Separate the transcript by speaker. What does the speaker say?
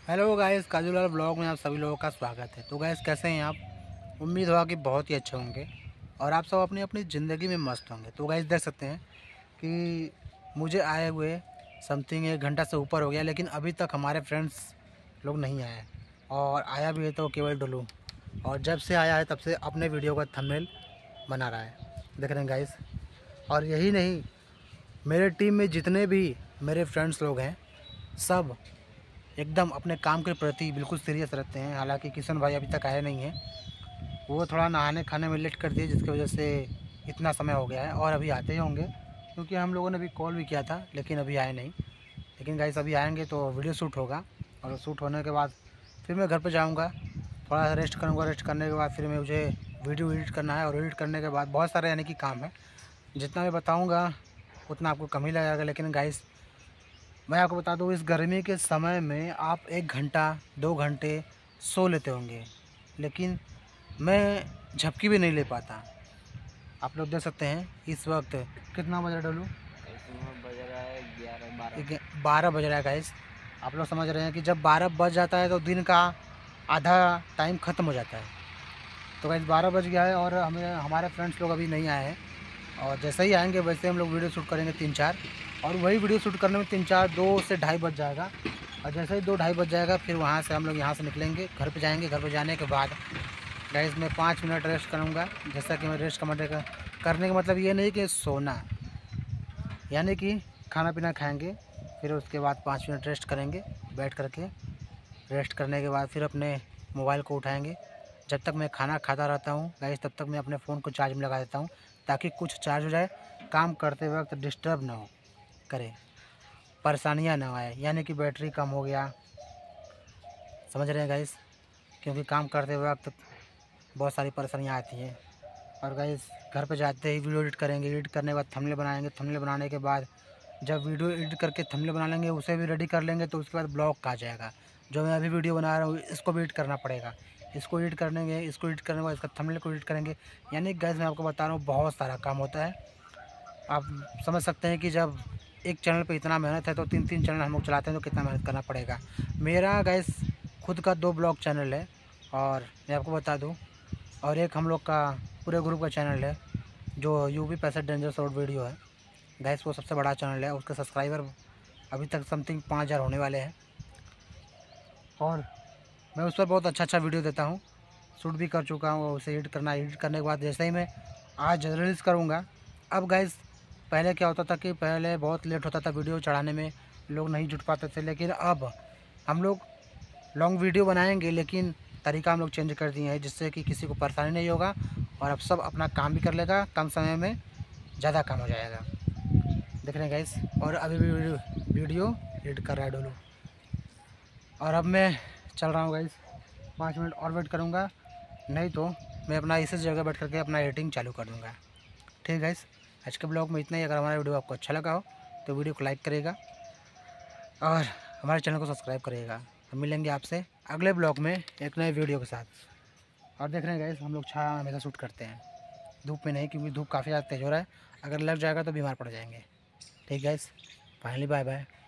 Speaker 1: Hello guys, Kajulal blog में आप सभी लोगों का स्वागत है। तो गाइस, कैसे हैं आप? उम्मीद होगा कि बहुत ही अच्छे होंगे और आप सब अपनी अपनी ज़िंदगी में मस्त होंगे। तो गाइस, देख सकते हैं कि मुझे आए हुए समथिंग 1 घंटा से ऊपर हो गया, लेकिन अभी तक हमारे फ्रेंड्स लोग नहीं आए और आया भी है तो केवल डुलू। और जब से आया है तब से अपने वीडियो का थंबनेल बना रहा है, देख रहे हैं गाइस। और यही नहीं, मेरे टीम में जितने भी मेरे फ्रेंड्स लोग हैं सब एकदम अपने काम के प्रति बिल्कुल सीरियस रहते हैं। हालांकि किशन भाई अभी तक आए नहीं हैं, वो थोड़ा नहाने खाने में लेट कर दिए, जिसकी वजह से इतना समय हो गया है। और अभी आते ही होंगे, क्योंकि हम लोगों ने भी कॉल भी किया था लेकिन अभी आए नहीं। लेकिन गाइस, अभी आएंगे तो वीडियो शूट होगा और शूट होने के बाद फिर मैं घर पर जाऊँगा, थोड़ा सा रेस्ट करूँगा। रेस्ट करने के बाद फिर मुझे वीडियो एडिट करना है और एडिट करने के बाद बहुत सारे यानी कि काम है। जितना मैं बताऊँगा उतना आपको कम ही लगेगा। लेकिन गाइस, मैं आपको बता दूँ, इस गर्मी के समय में आप 1 घंटा 2 घंटे सो लेते होंगे, लेकिन मैं झपकी भी नहीं ले पाता। आप लोग देख सकते हैं इस वक्त कितना बज रहा है डोलू?
Speaker 2: इसमें बज रहा है 11-12।
Speaker 1: 12 बज रहा है गाइस। आप लोग समझ रहे हैं कि जब 12 बज जाता है तो दिन का आधा टाइम ख़त्म हो जाता है। तो गाइस, 12 बज गया है और हमें हमारे फ्रेंड्स लोग अभी नहीं आए हैं। और जैसे ही आएंगे वैसे हम लोग वीडियो शूट करेंगे 3-4, और वही वीडियो शूट करने में 3-4 2 से ढाई बज जाएगा। और जैसे ही 2 ढाई बज जाएगा फिर वहाँ से हम लोग यहाँ से निकलेंगे, घर पे जाएंगे। घर पे जाने के बाद गाइस मैं 5 मिनट रेस्ट करूँगा। जैसा कि मैं रेस्ट करने का मतलब ये नहीं कि सोना, यानी कि खाना पीना खाएँगे, फिर उसके बाद 5 मिनट रेस्ट करेंगे बैठ करके। रेस्ट करने के बाद फिर अपने मोबाइल को उठाएँगे। जब तक मैं खाना खाता रहता हूँ गाइस, तब तक मैं अपने फ़ोन को चार्ज में लगा देता हूँ, ताकि कुछ चार्ज हो जाए, काम करते वक्त डिस्टर्ब ना हो करे, परेशानियाँ ना आए। यानी कि बैटरी कम हो गया, समझ रहे हैं गाइस? क्योंकि काम करते वक्त बहुत सारी परेशानियाँ आती हैं। और गाइस, घर पे जाते ही वीडियो एडिट करेंगे। एडिट करने के बाद थंबनेल बनाएंगे। थंबनेल बनाने के बाद जब वीडियो एडिट करके थंबनेल बना लेंगे, उसे भी रेडी कर लेंगे, तो उसके बाद ब्लॉग का आ जाएगा। जो मैं अभी वीडियो बना रहा हूँ इसको भी एडिट करना पड़ेगा। इसको एडिट करेंगे, इसको एडिट करने के बाद इसका थंबनेल को एडिट करेंगे। यानी गाइस, मैं आपको बता रहा हूँ बहुत सारा काम होता है। आप समझ सकते हैं कि जब एक चैनल पे इतना मेहनत है तो 3-3 चैनल हम लोग चलाते हैं तो कितना मेहनत करना पड़ेगा। मेरा गाइस खुद का 2 ब्लॉग चैनल है, और मैं आपको बता दूं, और एक हम लोग का पूरे ग्रुप का चैनल है जो यूपी 65 डेंजर शॉर्ट वीडियो है। गाइस, वो सबसे बड़ा चैनल है, उसके सब्सक्राइबर अभी तक समथिंग 5000 होने वाले हैं। और मैं उस पर बहुत अच्छा वीडियो देता हूँ, शूट भी कर चुका हूँ। उसे एडिट करने के बाद जैसे ही मैं आज रिलीज़ करूँगा। अब गाइस, पहले क्या होता था कि पहले बहुत लेट होता था वीडियो चढ़ाने में, लोग नहीं जुट पाते थे। लेकिन अब हम लोग लॉन्ग वीडियो बनाएंगे, लेकिन तरीका हम लोग चेंज कर दिए हैं, जिससे कि किसी को परेशानी नहीं होगा और अब सब अपना काम भी कर लेगा, कम समय में ज़्यादा काम हो जाएगा। देख रहे हैं गाइस, और अभी भी वीडियो एडिट कर रहा है डोलू। और अब मैं चल रहा हूँ गाइस, 5 मिनट और वेट करूँगा, नहीं तो मैं अपना इसी जगह बैठ करके अपना एडिटिंग चालू कर दूँगा। ठीक है गाइस, आज के ब्लॉग में इतना ही। अगर हमारा वीडियो आपको अच्छा लगा हो तो वीडियो को लाइक करिएगा और हमारे चैनल को सब्सक्राइब करिएगा। हम मिलेंगे आपसे अगले ब्लॉग में एक नए वीडियो के साथ। और देख रहे हैं गाइस, हम लोग छाया में हमेशा शूट करते हैं, धूप में नहीं, क्योंकि धूप काफ़ी ज़्यादा तेज़ हो रहा है। अगर लग जाएगा तो बीमार पड़ जाएंगे। ठीक गाइस, फाइनली बाय बाय।